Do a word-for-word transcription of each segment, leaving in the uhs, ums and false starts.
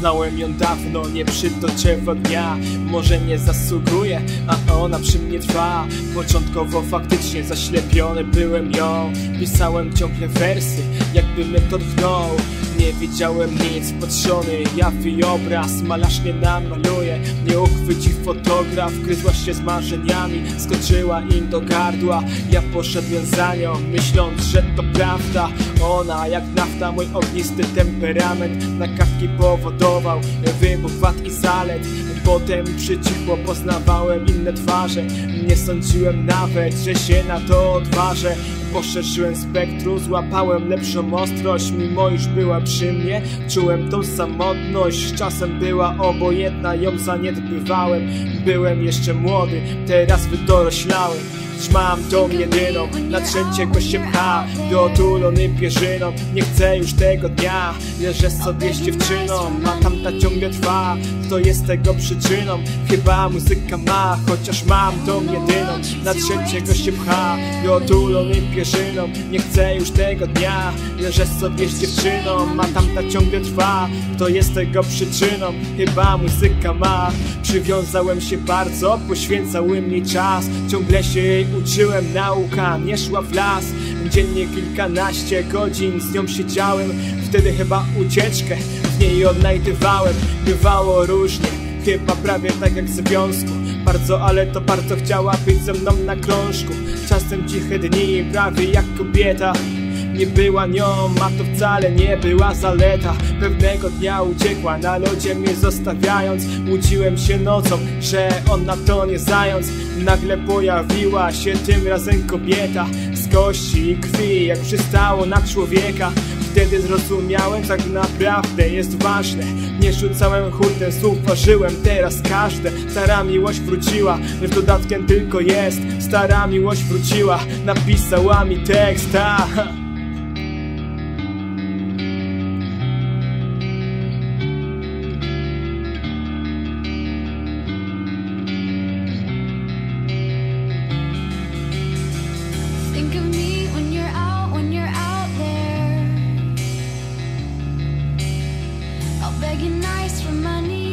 Poznałem ją dawno, nie przytoczę dnia. Może nie zasługuję, a ona przy mnie trwa. Początkowo faktycznie zaślepiony byłem ją. Pisałem ciągle wersy, jakby mnie to tchnął. Nie widziałem nic, patrzony jaw i obraz. Malarz nie namaluje, nie uchwyci fotograf. Gryzła się z marzeniami, skoczyła im do gardła. Ja poszedłem za nią, myśląc, że to prawda. Ona jak nafta, mój ognisty temperament na kartki powodował wybuch wad i zalet. Potem przycichło, poznawałem inne twarze. Nie sądziłem nawet, że się na to odważę. Poszerzyłem spektrum, złapałem lepszą ostrość. Mimo iż była przy mnie, czułem tą samotność. Czasem była obojętna, ją zaniedbywałem. Byłem jeszcze młody, teraz wydoroślałem. Mam tą jedyną, na trzeciego się pcha, dotulony pierzyną. Nie chcę już tego dnia, leżę sobie z dziewczyną, a tamta ciągle trwa. Kto jest tego przyczyną? Chyba muzyka ma, chociaż mam tą jedyną, na trzeciego się pcha, dotulony pierzyną. Nie chcę już tego dnia, leżę sobie z dziewczyną, a tamta ciągle trwa. Kto jest tego przyczyną? Chyba muzyka ma. Przywiązałem się bardzo, poświęcały mi czas. Ciągle się jej uczyłem, nauka nie szła w las. Dziennie kilkanaście godzin z nią siedziałem. Wtedy chyba ucieczkę w niej odnajdywałem. Bywało różnie, chyba prawie tak jak w związku. Bardzo, ale to bardzo chciała być ze mną na krążku. Czasem ciche dni, prawie jak kobieta. Nie była nią, a to wcale nie była zaleta. Pewnego dnia uciekła, na lodzie mnie zostawiając. Łudziłem się nocą, że ona to nie zając. Nagle pojawiła się tym razem kobieta z kości i krwi, jak przystało na człowieka. Wtedy zrozumiałem, tak naprawdę jest ważne. Nie rzucałem hurtem słów, ważyłem teraz każde. Stara miłość wróciła, lecz dodatkiem tylko jest. Stara miłość wróciła, napisała mi tekst, a Think of me when you're out, when you're out there. I'll beg you nice for money.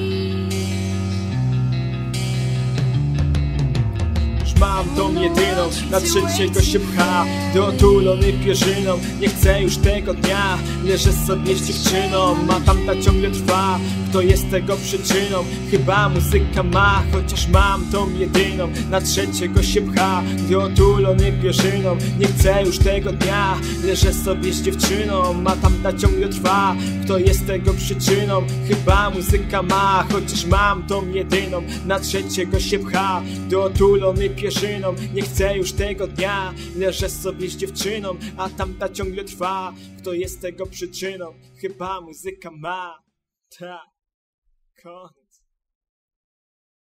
Mam tą jedyną, na trzeciego się pcha, dotulony pierzyną. Nie chcę już tego dnia, leżę sobie z dziewczyną, a tamta ciągle trwa. Kto jest tego przyczyną? Chyba muzyka ma, chociaż mam tą jedyną, na trzeciego się pcha, dotulony pierzyną. Nie chcę już tego dnia, leżę sobie z dziewczyną, a tamta ciągle trwa. Kto jest tego przyczyną? Chyba muzyka ma, chociaż mam tą jedyną, na trzeciego się pcha, dotulony pierzyną. Nie chcę już tego dnia, leżę sobie z dziewczyną, a tamta ciągle trwa. Kto jest tego przyczyną? Chyba muzyka ma. Ta. Koniec.